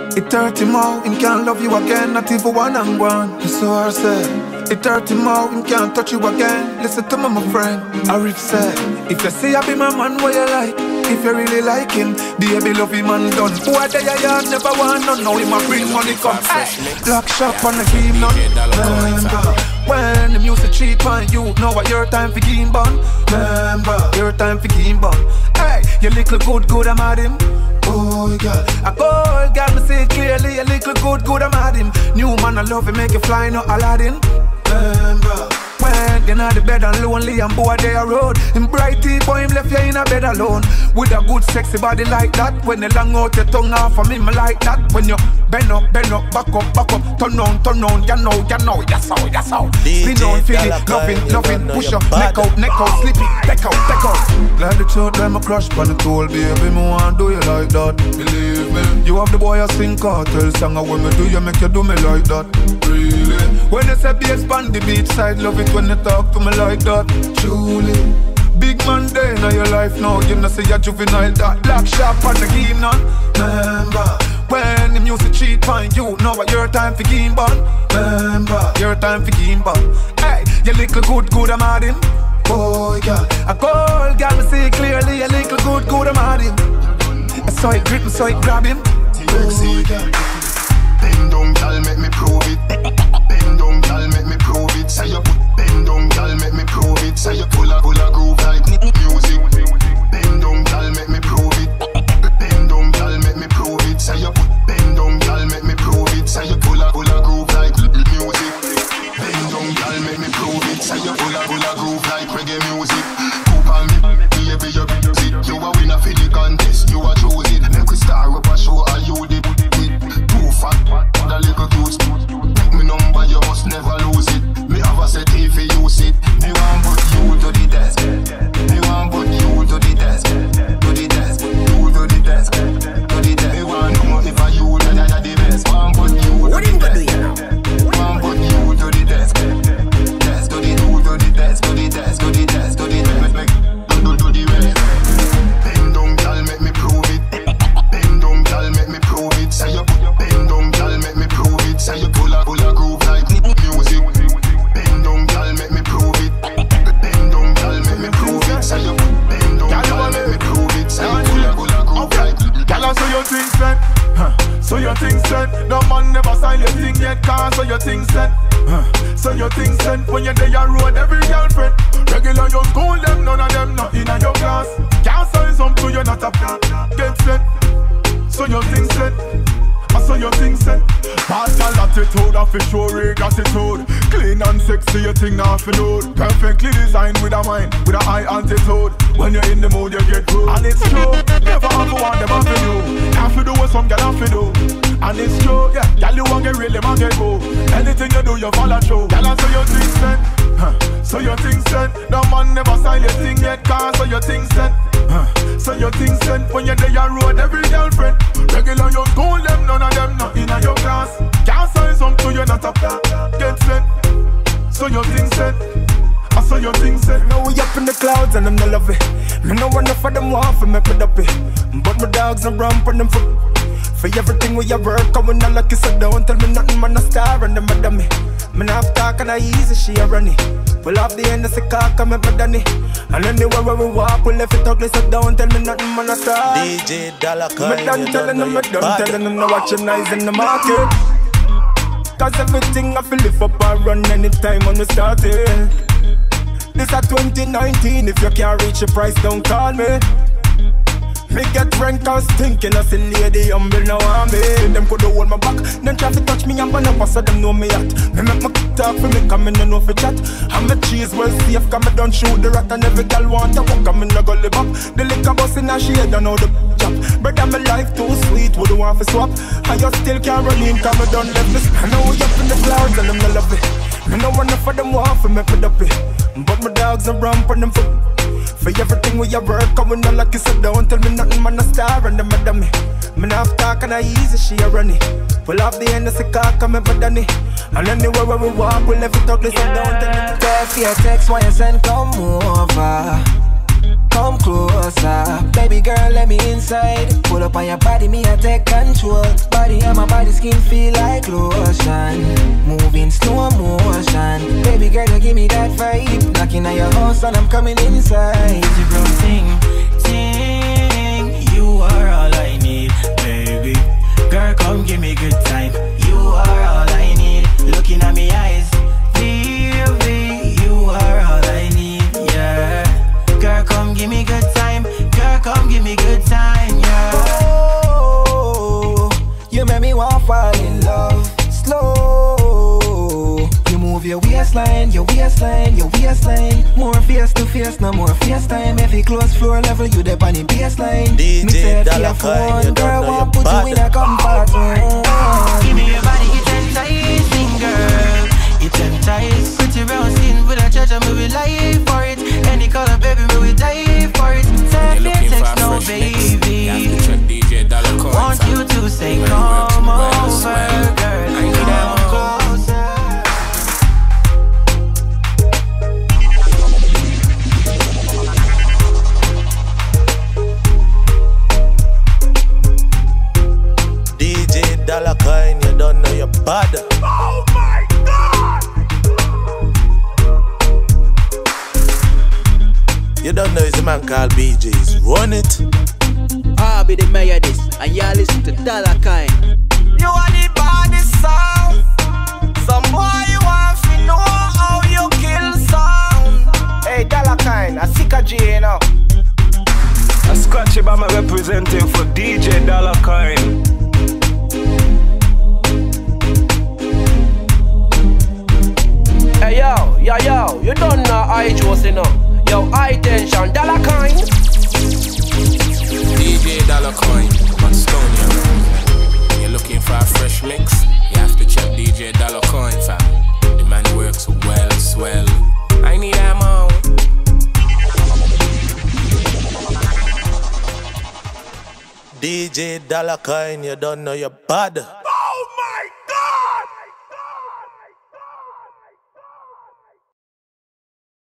It hurt him out, him can't love you again, not even one and one. It's so hard said. It hurt him out, him can't touch you again. Listen to me, my friend. Arif said, if you say I be my man, what you like? If you really like him, baby love him and done. Boy, there you are, never want none. Now he ma bring money come. Black shop on the game, none. Remember, when the music cheap on you, know what your time for game bun. Remember, your time for game bun. Hey, you little good, I'm at him. Oh, girl, a gold girl, me see it clearly. A little good, I'm at him. New man, I love him, make you fly, no Aladdin. Remember, when you're not the bed and lonely and bored there road. In bright tea, boy, him left you in a bed alone. With a good sexy body like that. When you long out your tongue off of me, me like that. When you bend up, back up, turn on, you know, that's how. Spin on, feel it, loving, push up, neck out, slip it, take out. Like the truth, let me crush on the toll, baby, me want do you like that. Believe me, you have the boy a sing cartel song, and when me do you make you do me like that. Really? When you say bass on the beach side, love it when you talk to me like that. Truly. Big man day in your life now, you know say you're juvenile that. Black sharp on the game now. Remember, when the music cheat on you, know what your time for game bun. Remember, your time for game bun. Hey, you little good, I'm at him. Boy, girl, a gold girl, me see clearly. A little good, I'm at him. I saw it grip, so it grab him. Boy, girl, bend down, girl, make me prove it. Bend down, girl, make me prove it. Say you bend down, girl, make me prove it. Say you full of groove like music. Bend down, girl, make me prove it. Bend down, girl, make me prove it. Say you bend down, girl, make me prove it. Say you full of groove like music. Bend down, girl, make me prove it. Say you full of groove like reggae music. Cook on me, baby, you it. You a winner for the contest, you a choose it. Make we star up a show, are you the too fat, the little cute. Take me number, you must never lose it. Me have a set if you use it. Me want put you to the desk. Me want put you to the desk. To the desk, you to the desk. To the desk. Me want know if I you then I the best. Want put you to the desk. Want put you to the desk. Desk to the you to the desk. To the desk, to the desk, to the desk. Make do the rest. Bend down, girl, make me prove it. Bend down, girl, make me prove it. Say you bend down, girl, make me prove it. Say you full of groove like music. Bend down, girl, make me prove it. Bend down, girl, make me prove it. Say you bend down, girl, make me prove it. Say you full of groove like. Girl, so your thing set, so your thing set. No man never sign your thing yet, cause so your thing set. So your thing set when you're there you road every girlfriend. Regular your school them, none of them not in your class. Can't sign some to you not a get set. So your thing set, so your thing set. Bad girl attitude, off your show rig attitude. Clean and sexy, your thing off your load. Perfectly designed with a mind, with a high altitude. When you're in the mood, you get rude. And it's true, never have to want them off you do. Have to do what some girl have to do. And it's true, yeah, girl you want get real, man get go. Anything you do, you follow through. Girl, so your thing set, so your thing set. No man never sign your thing yet, cause so your thing set. So your thing set when you're there you road every girlfriend. Regular your school them, none of them not in your class. Can't sign some to you not a get set. So your thing set, so your thing set. Now we up in the clouds and I'm not love it. Me no want for them want for make me up it. But my dogs are ramp on them for everything we work. And when I lucky so don't tell me nothing, man a star and them a dummy. Me not talk and I easy, she a runny. Pull off the end of the car, come up with Danny. And anywhere where we walk, we left it ugly, so don't tell me nothing, man a star. DJ Dollar Coin, me done telling them, no watch your eyes in the market. Cause everything I feel lift up and run anytime when we start it. This a 2019, if you can't reach your price, don't call me. Me get rank and stinking as a lady, humble now I'm me. Them coulda hold my back, then try to touch me and burn up so them know me at. Me make my talk for me, cause me no know for chat. And my cheese well safe, cause me don't shoot the rat. And every girl want to walk, and me no go live up. The liquor bus in her shade, I know the chop. Brother, my life too sweet, would want for swap. And you still can't run in, cause me done left this. I know we up in the clouds and them no love it. Me no want for them want for me put up it. But my dogs are ramp on them foot. For everything we work, and we no lucky, so don't tell me nothing, man a star and them a dummy. Me not talk and I easy, she a runny. Pull off the end of the car, come ever done it. And anywhere where we walk, we left it ugly, so don't tell me. Text your text when you send, come over. Come closer, baby girl, let me inside. Pull up on your body, me I take control. Body, I'm a girl, you give me that vibe. Knocking at your house and I'm coming inside. It's a brown thing. You are all I need, baby. Girl, come give me good time. You are all I need. Looking at me eyes, baby. You are all I need, yeah. Girl, come give me good time. Girl, come give me good time, yeah. Oh, you make me want to fall in love. Slow, you move your waistline, your waistline, your waistline. More face to face, no more face time. Every close floor level, you dip on the baseline. DJ Dalakine, you girl, don't know want your put you in a comfort zone. Give me your body, it's enticing, girl. It's enticing. Pretty brown skin with a judge and we will lie for it. Any color, baby, we will die for it. Say text, no baby. Want you to say come over, girl. I need them closer. DJ Dalakine, you don't know your bad. Oh my God! You don't know it's a man called BJ's. Run it. I'll be the mayor of this, and y'all listen to Dalakine. You are the baddest sound. Some boy you want to know how you kill sound. Hey, Dalakine, a sick of G, you know. A Scratchy Bama representing for DJ Dalakine. Hey yo, you don't know I Josie no. Yo, high tension, Dalakine. DJ Dalakine, Monstonia. When you're looking for a fresh mix, you have to check DJ Dalakine, fam. The man works well, swell. I need them all. DJ Dalakine, you don't know your bad.